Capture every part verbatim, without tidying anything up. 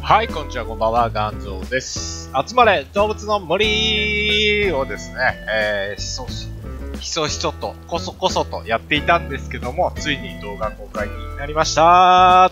はい、こんにちは、こんばんは、ガンゾーです。集まれ、動物の森をですね、えー、ひそひ、ひそひそと、こそこそとやっていたんですけども、ついに動画公開になりました。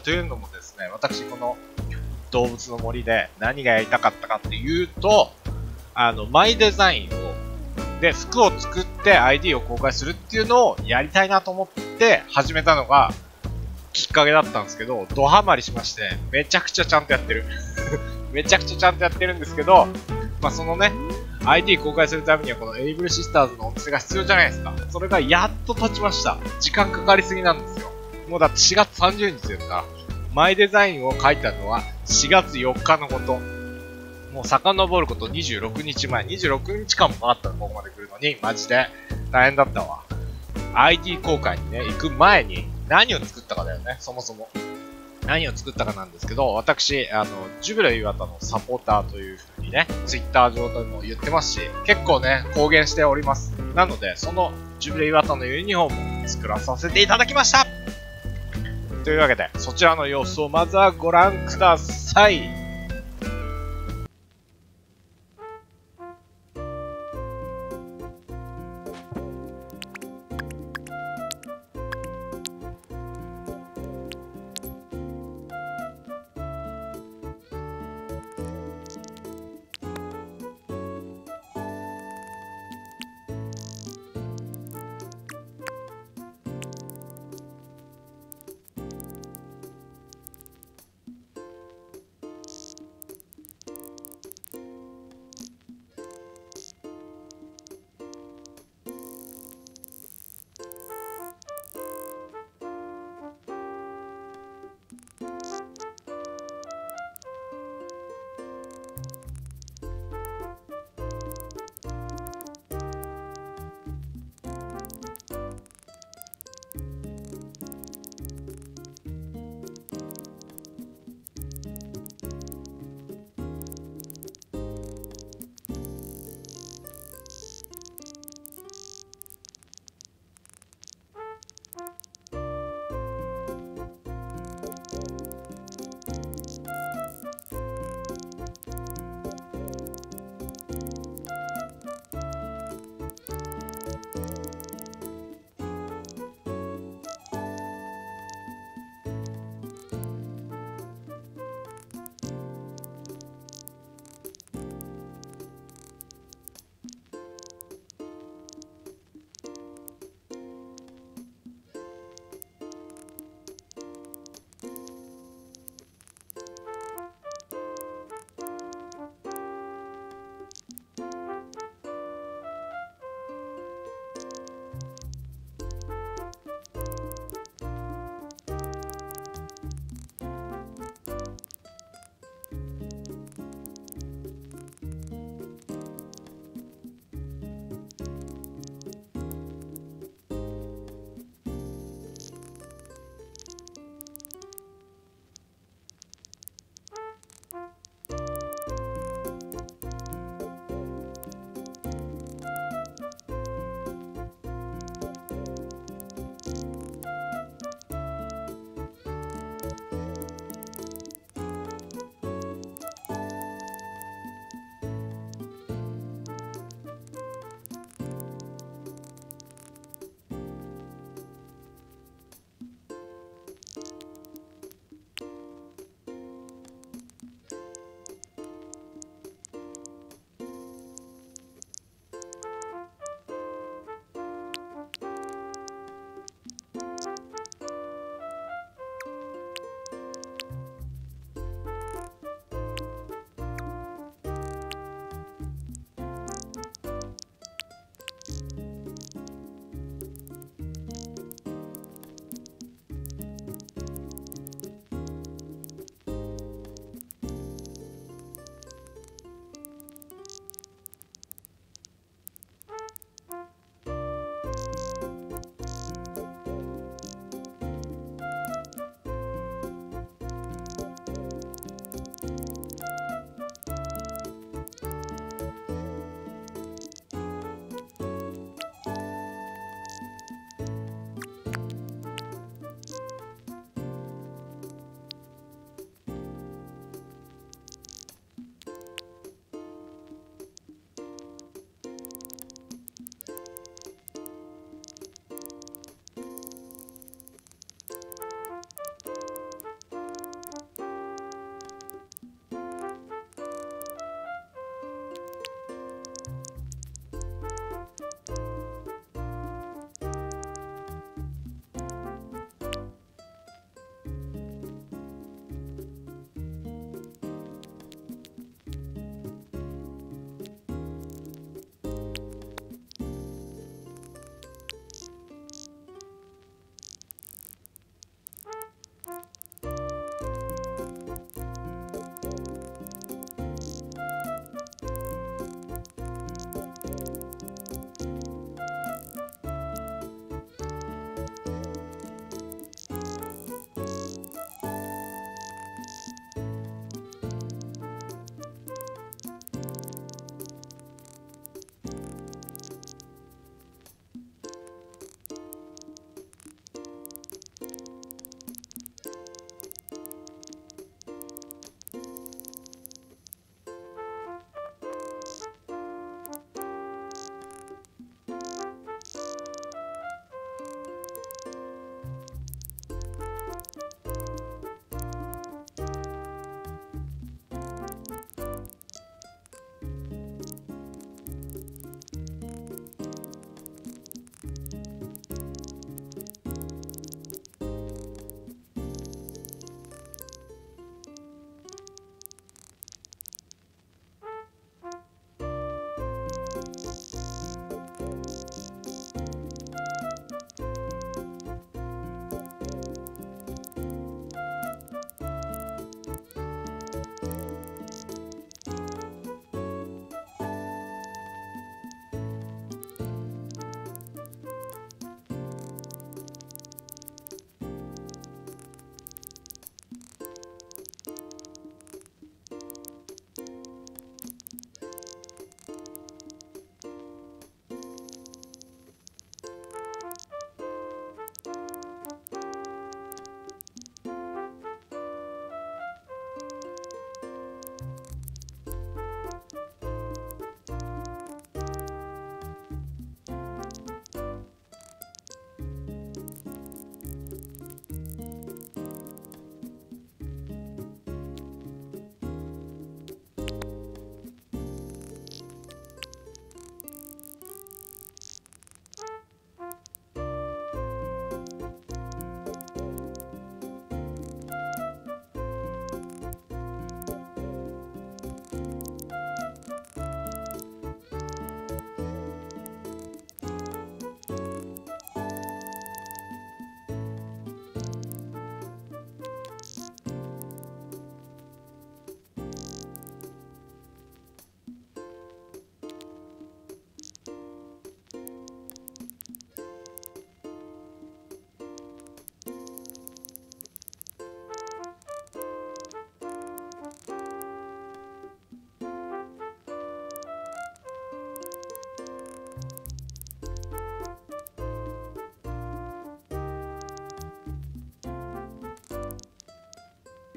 というのもですね、私、この動物の森で何がやりたかったかっていうと、あの、マイデザインを、で、服を作って アイディー を公開するっていうのをやりたいなと思って始めたのが、きっかけだったんですけど、ドハマりしまして、めちゃくちゃちゃんとやってる。めちゃくちゃちゃんとやってるんですけど、まあそのね、アイディー 公開するためにはこのエイブルシスターズのお店が必要じゃないですか。それがやっと経ちました。時間かかりすぎなんですよ。もうだってしがつさんじゅうにちですから、マイデザインを書いたのはしがつよっかのこと。もう遡ることにじゅうろくにちまえ、にじゅうろくにちかんもかかったの、ここまで来るのに、マジで大変だったわ。アイディー 公開にね、行く前に何を作ったかだよね、そもそも。何を作ったかなんですけど、私、あの、ジュビロ磐田のサポーターという風にね、ツイッター上でも言ってますし、結構ね、公言しております。なので、そのジュビロ磐田のユニフォームを作らさせていただきました。というわけで、そちらの様子をまずはご覧ください。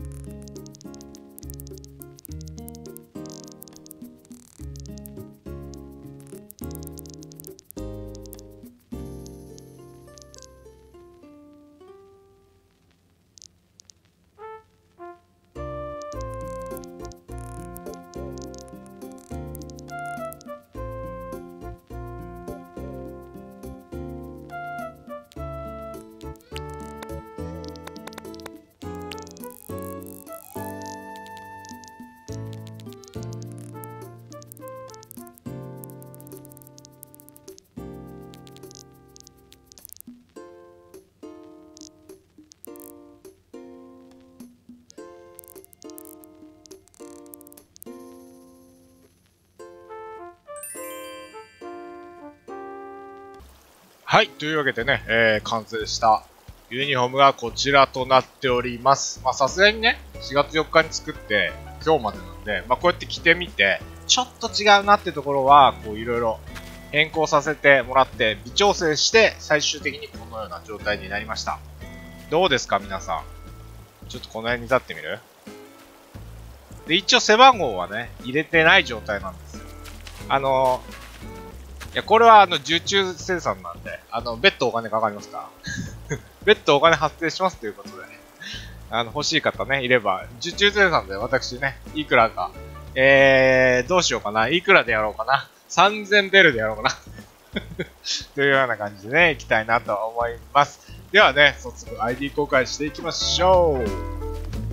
はい。というわけでね、えー、完成したユニフォームがこちらとなっております。まあ、さすがにね、しがつよっかに作って、今日までなんで、まあ、こうやって着てみて、ちょっと違うなってところは、こう、いろいろ変更させてもらって、微調整して、最終的にこのような状態になりました。どうですか、皆さん。ちょっとこの辺に立ってみる？で、一応背番号はね、入れてない状態なんですよ。あのー、いや、これはあの、受注生産なんで、あの、別途お金かかりますか別途お金発生しますということで、あの、欲しい方ね、いれば、受注生産で私ね、いくらか、えー、どうしようかな、いくらでやろうかな、さんぜんベルでやろうかな、というような感じでね、いきたいなと思います。ではね、早速 アイディー 公開していきましょう。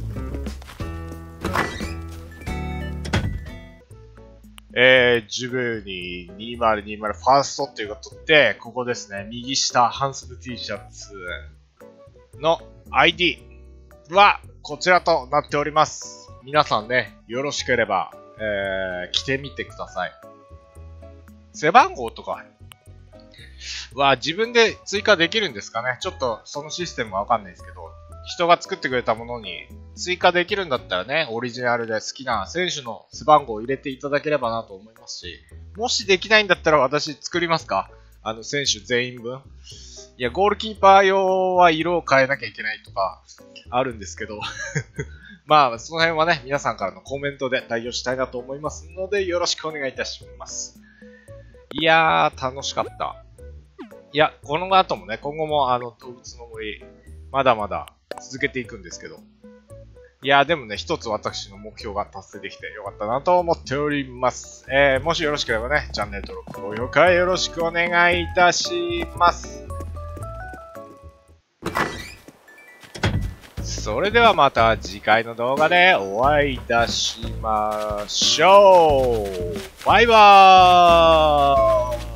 えー、ジュブににせんにじゅうファーストということで、ここですね、右下、半袖 T シャツの アイディー はこちらとなっております。皆さんね、よろしければ、えー、着てみてください。背番号とかは自分で追加できるんですかね？ちょっとそのシステムはわかんないですけど、人が作ってくれたものに追加できるんだったらね、オリジナルで好きな選手の背番号を入れていただければなと思いますし、もしできないんだったら私作りますか？あの選手全員分。いや、ゴールキーパー用は色を変えなきゃいけないとかあるんですけど、まあその辺はね、皆さんからのコメントで対応したいなと思いますので、よろしくお願いいたします。いやー、楽しかった。いや、この後もね、今後もあの動物の森、まだまだ続けていくんですけど、いやーでもね、一つ私の目標が達成できてよかったなと思っております。えー、もしよろしければね、チャンネル登録、高評価よろしくお願いいたします。それではまた次回の動画でお会いいたしましょう。バイバーイ。